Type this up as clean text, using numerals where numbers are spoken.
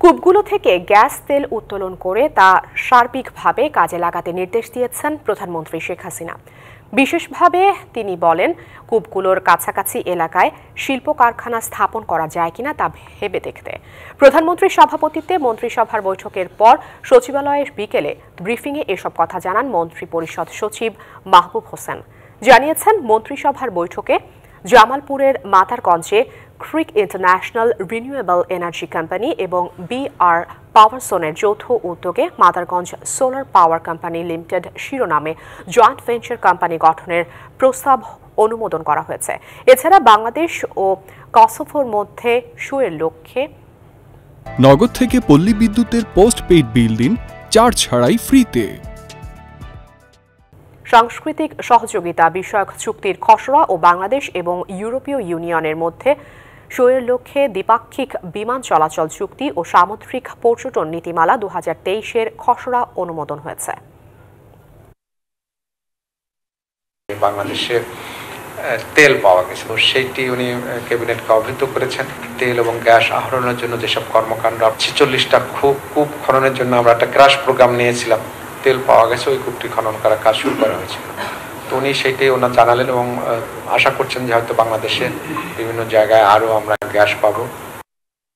কূপগুলো থেকে গ্যাস তেল উত্তোলন করে তা সার্বিকভাবে কাজে লাগাতে নির্দেশ দিয়েছেন প্রধানমন্ত্রী শেখ হাসিনা। বিশেষভাবে তিনি বলেন, কূপগুলোর কাছাকাছি এলাকায় শিল্প কারখানা স্থাপন করা যায় কিনা তা ভেবে দেখতে। প্রধানমন্ত্রীর সভাপতিত্বে মন্ত্রিসভার বৈঠকের পর সচিবালয়ের বিকেলে ব্রিফিংয়ে এসব কথা জানান মন্ত্রিপরিষদ সচিব মাহবুব হোসেন। জানিয়েছেন, মন্ত্রিসভার বৈঠকে জামালপুরের মাতারগঞ্জে creek international renewable energy company এবং বিআর পাওয়ারসোনের যৌথ উদ্যোগে Madarganj solar power company limited শিরোনামে জয়েন্ট ভেঞ্চার কোম্পানি গঠনের প্রস্তাব অনুমোদন করা হয়েছে। এছাড়া বাংলাদেশ ও কসোভোর মধ্যে সুয়ের লক্ষ্যে নগদ থেকে পল্লী বিদ্যুতের পোস্ট পেইড বিল দিন চার্জ ছাড়াই ফ্রিতে। সাংস্কৃতিক সহযোগিতা বিষয়ক চুক্তির খসড়া ও বাংলাদেশ এবং ইউরোপীয় ইউনিয়নের মধ্যে সইয়ের লক্ষ্যে দ্বিপাক্ষিক বিমান চলাচল চুক্তি ও সামুদ্রিক পর্যটন নীতিমালা 2023-এর খসড়া অনুমোদন হয়েছে। বাংলাদেশে তেল পাওয়া গেছে, সেইটি উনি ক্যাবিনেটকে অবহিত করেছেন। তেল এবং গ্যাস আহরণের জন্য যেসব কর্মকাণ্ড 46টা কূপ খননের জন্য আমরা একটা ক্রাশ প্রোগ্রাম নিয়েছিলাম, তেল পাওয়া গেছে, ওই কূপটি খনন করার কাজ শুরু করা হয়েছিল। তো উনি সেইটাই ওনার জানালেন এবং আশা করছেন যে হয়তো বাংলাদেশে বিভিন্ন জায়গায় আরও আমরা গ্যাস পাবো।